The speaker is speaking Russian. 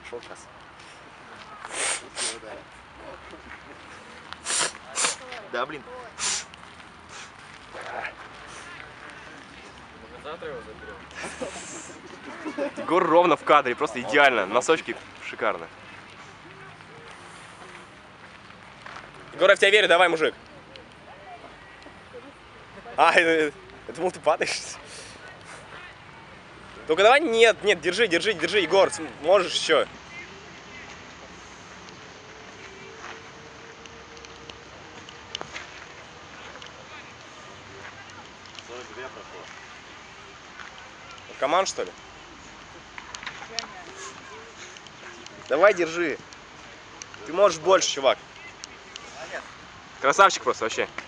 Пошел сейчас. Да, блин. Завтра его заберем. Егор ровно в кадре, просто идеально. Носочки шикарно. Егор, я в тебя верю, давай, мужик. Я думал, ты падаешь. Только давай, нет, держи, Егор, можешь еще. Команд, что ли? Давай, держи. Ты можешь больше, чувак. Красавчик просто вообще.